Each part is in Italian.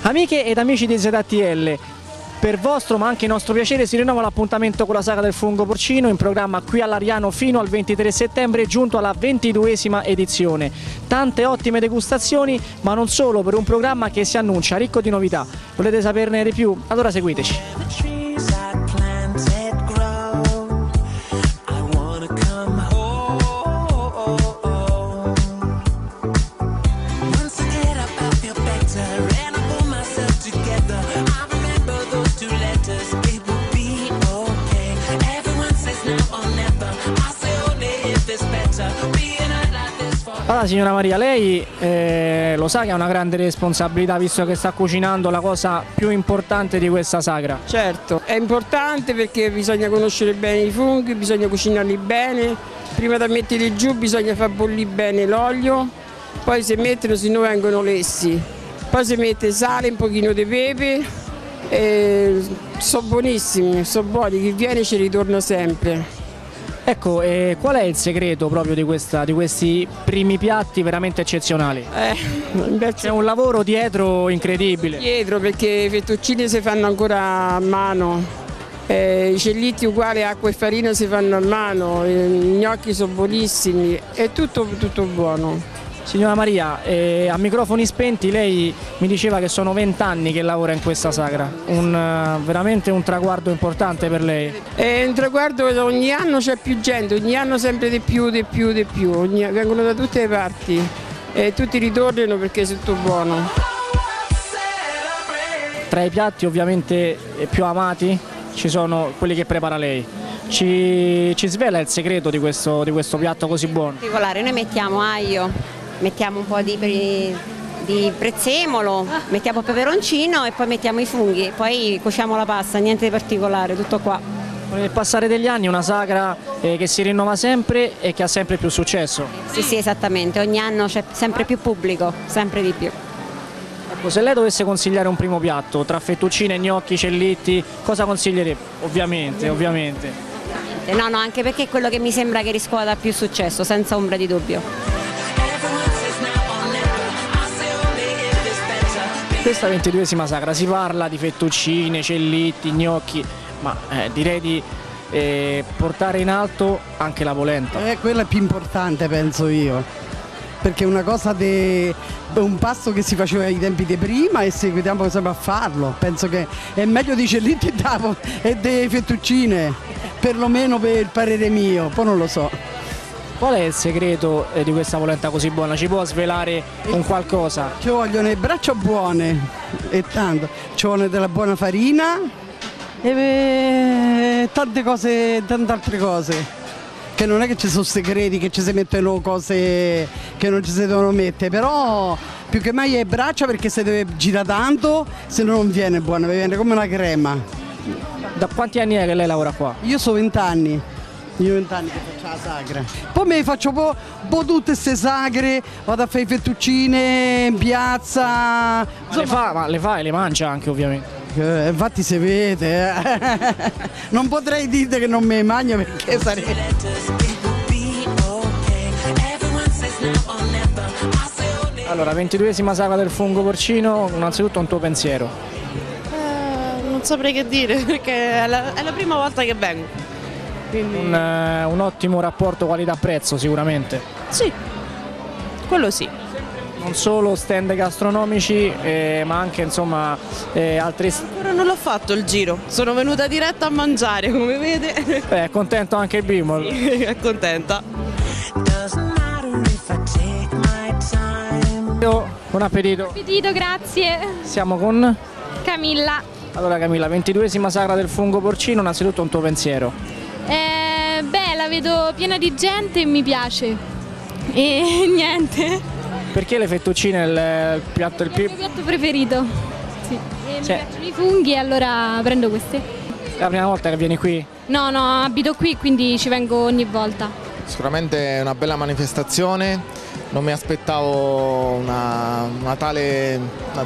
Amiche ed amici di ZTL, per vostro ma anche nostro piacere si rinnova l'appuntamento con la sagra del fungo porcino in programma qui all'Ariano fino al 23 settembre, giunto alla 22esima edizione. Tante ottime degustazioni, ma non solo, per un programma che si annuncia ricco di novità. Volete saperne di più? Allora seguiteci. Allora signora Maria, lei lo sa che ha una grande responsabilità visto che sta cucinando la cosa più importante di questa sagra. Certo, è importante perché bisogna conoscere bene i funghi, bisogna cucinarli bene, prima di metterli giù bisogna far bollire bene l'olio, poi si mettono se no vengono lessi, poi si mette sale, un pochino di pepe, sono buonissimi, sono buoni, chi viene ci ritorna sempre. Ecco, qual è il segreto proprio di questi primi piatti veramente eccezionali? C'è un lavoro dietro incredibile. Dietro perché i fettuccini si fanno ancora a mano, i cellitti uguali, acqua e farina si fanno a mano, i gnocchi sono buonissimi, è tutto buono. Signora Maria, a microfoni spenti lei mi diceva che sono 20 anni che lavora in questa sagra, veramente un traguardo importante per lei. È un traguardo, ogni anno c'è più gente, ogni anno sempre di più, vengono da tutte le parti e tutti ritornano perché è tutto buono. Tra i piatti ovviamente più amati ci sono quelli che prepara lei. Ci svela il segreto di questo piatto così buono? In particolare noi mettiamo aglio, mettiamo un po' di prezzemolo, mettiamo peperoncino e poi mettiamo i funghi, poi cuociamo la pasta, niente di particolare, tutto qua. Con il passare degli anni è una sagra che si rinnova sempre e che ha sempre più successo. Sì, esattamente, ogni anno c'è sempre più pubblico, sempre di più. Ecco, se lei dovesse consigliare un primo piatto tra fettuccine, gnocchi, cellitti, cosa consiglierebbe? Ovviamente. No, anche perché è quello che mi sembra che riscuota più successo, senza ombra di dubbio. Questa 22esima sagra si parla di fettuccine, cellitti, gnocchi, ma direi di portare in alto anche la polenta. Quella è più importante, penso io, perché è una cosa un pasto che si faceva ai tempi di prima e seguiamo sempre a farlo. Penso che è meglio di cellitti e di fettuccine, perlomeno per il parere mio, poi non lo so. Qual è il segreto di questa polenta così buona? Ci può svelare un qualcosa? Ci vogliono le braccia buone e tanto, ci vuole della buona farina e tante altre cose. Che non è che ci sono segreti, che ci si mettono cose che non ci si devono mettere, però più che mai è braccia perché si deve girare tanto, se no non viene buona, viene come una crema. Da quanti anni è che lei lavora qua? Io sono 20 anni. Io 20 anni che faccio la sagra. Poi mi faccio un po' tutte queste sagre, vado a fare i fettuccine in piazza. Ma le fa e le mangia anche ovviamente. Infatti si vede. Non potrei dire che non mi mangio perché sarebbe. Allora, 22esima sagra del fungo porcino, innanzitutto un tuo pensiero. Non saprei che dire perché è la prima volta che vengo. Un ottimo rapporto qualità-prezzo sicuramente. Sì, quello sì. Non solo stand gastronomici ma anche insomma altri. Ancora non l'ho fatto il giro, sono venuta diretta a mangiare come vede. È contento anche il bimbo? Sì, è contenta. Buon appetito. Buon appetito, grazie. Siamo con Camilla. Allora Camilla, 22esima sagra del fungo porcino, innanzitutto un tuo pensiero. Beh, la vedo piena di gente e mi piace. E niente. Perché le fettuccine è il piatto il mio piatto preferito. Sì. E mi piacciono i funghi e allora prendo queste. È la prima volta che vieni qui? No, abito qui, quindi ci vengo ogni volta. Sicuramente è una bella manifestazione, non mi aspettavo una tale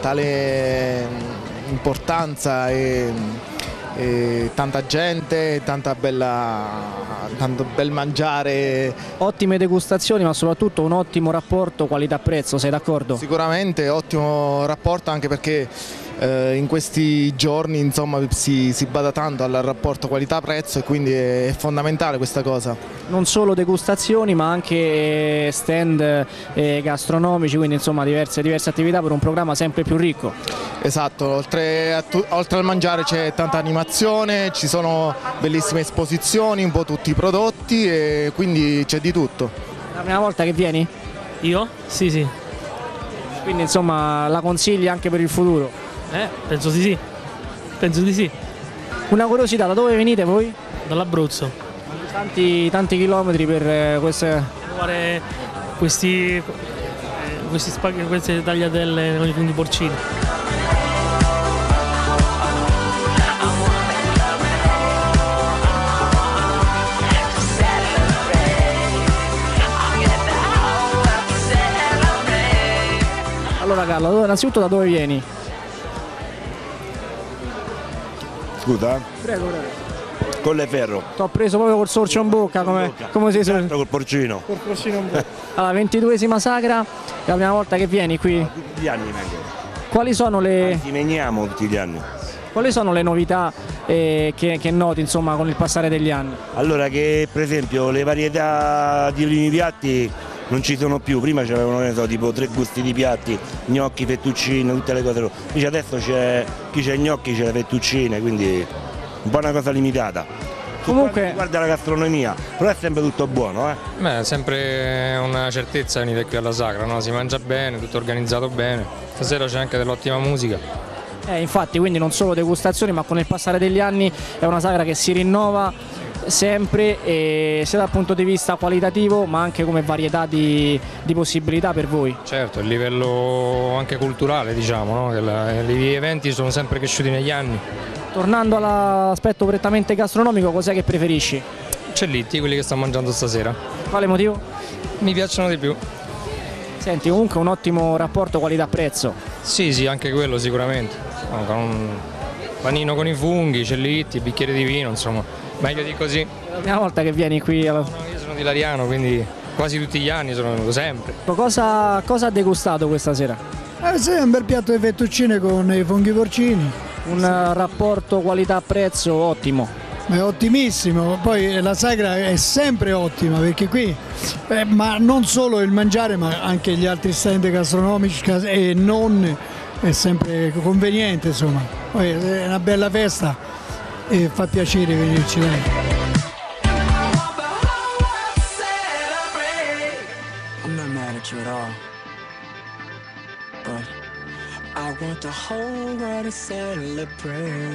importanza e tanta gente, tanto bel mangiare. Ottime degustazioni, ma soprattutto un ottimo rapporto qualità-prezzo, sei d'accordo? Sicuramente ottimo rapporto, anche perché in questi giorni insomma, si bada tanto al rapporto qualità-prezzo e quindi è fondamentale questa cosa. Non solo degustazioni ma anche stand gastronomici, quindi insomma diverse attività per un programma sempre più ricco. Esatto, oltre al mangiare c'è tanta animazione, ci sono bellissime esposizioni, un po' tutti i prodotti e quindi c'è di tutto. È la prima volta che vieni? Io? Sì, sì. Quindi insomma la consigli anche per il futuro? Penso di sì. Penso di sì. Una curiosità, da dove venite voi? Dall'Abruzzo. Tanti chilometri per queste... Fare queste tagliatelle con i funghi porcini. Allora Carlo, innanzitutto da dove vieni? Scusa? Prego. Colleferro. Ti ho preso proprio col sorcio in bocca, come si dice? Col porcino. Col porcino in bocca. Allora, 22esima sagra, è la prima volta che vieni qui. Tutti gli anni vengo. Quali sono le... Ci veniamo tutti gli anni. Quali sono le novità che noti insomma con il passare degli anni? Allora che per esempio le varietà di primi piatti non ci sono più, prima c'erano tipo 3 gusti di piatti, gnocchi, fettuccine, tutte le cose. Invece adesso chi c'è i gnocchi c'è le fettuccine, quindi un po' una cosa limitata. Comunque guarda la gastronomia, però è sempre tutto buono. Beh, è sempre una certezza venire qui alla Sagra, no? Si mangia bene, tutto organizzato bene, stasera c'è anche dell'ottima musica. Infatti, quindi non solo degustazioni, ma con il passare degli anni è una sagra che si rinnova sempre, sia dal punto di vista qualitativo ma anche come varietà di possibilità per voi. Certo, il livello anche culturale, diciamo, no? Gli eventi sono sempre cresciuti negli anni. Tornando all'aspetto prettamente gastronomico, cos'è che preferisci? Cellitti, quelli che sto mangiando stasera. Quale motivo? Mi piacciono di più. Senti, comunque un ottimo rapporto qualità-prezzo. Sì, anche quello sicuramente. Con un panino con i funghi, cellitti, bicchiere di vino, insomma, meglio di così. È la prima volta che vieni qui alla... No, io sono di Lariano, quindi quasi tutti gli anni sono venuto sempre. Cosa ha degustato questa sera? Sì, un bel piatto di fettuccine con i funghi porcini. Un rapporto qualità-prezzo ottimo. È ottimissimo, poi la sagra è sempre ottima perché qui, ma non solo il mangiare ma anche gli altri stand gastronomici e non, è sempre conveniente, insomma. Poi è una bella festa e fa piacere venirci, dai. I'm not mad at you at all, but I want the whole world to celebrate.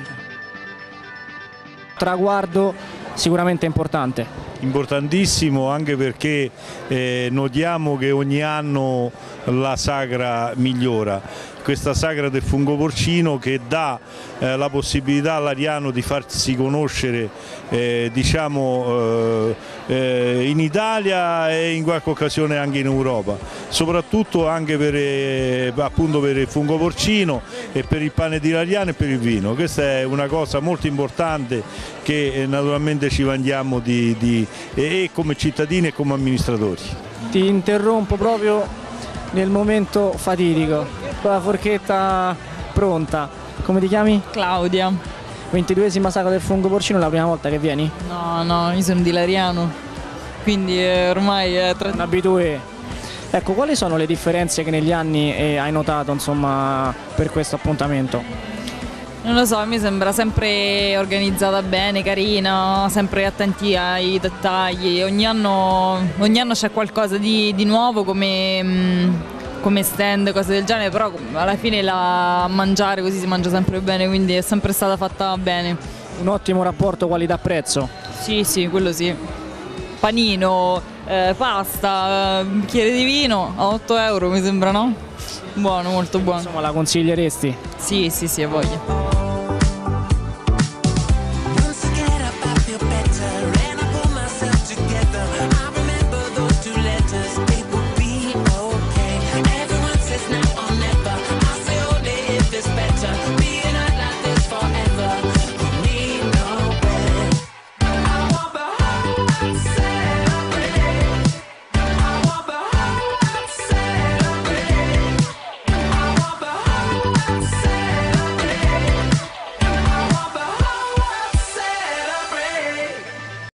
Traguardo sicuramente importante. Importantissimo anche perché notiamo che ogni anno la sagra migliora. Questa sagra del fungo porcino che dà la possibilità all'Ariano di farsi conoscere diciamo, in Italia e in qualche occasione anche in Europa, soprattutto anche appunto per il fungo porcino e per il pane di Lariano e per il vino. Questa è una cosa molto importante che naturalmente ci vantiamo e come cittadini e come amministratori. Ti interrompo proprio nel momento fatidico, con la forchetta pronta. Come ti chiami? Claudia. 22esima sagra del fungo porcino, è la prima volta che vieni? No, io sono di Lariano, quindi ormai è un abitué. Ecco, quali sono le differenze che negli anni hai notato, insomma, per questo appuntamento? Non lo so, mi sembra sempre organizzata bene, carina, sempre attenti ai dettagli. Ogni anno c'è qualcosa di nuovo come stand, cose del genere, però alla fine a mangiare così si mangia sempre bene, quindi è sempre stata fatta bene. Un ottimo rapporto qualità-prezzo? Sì, quello sì. Panino, pasta, bicchiere di vino a 8 euro mi sembra, no? Buono, molto buono. Insomma, la consiglieresti? Sì, a voglia.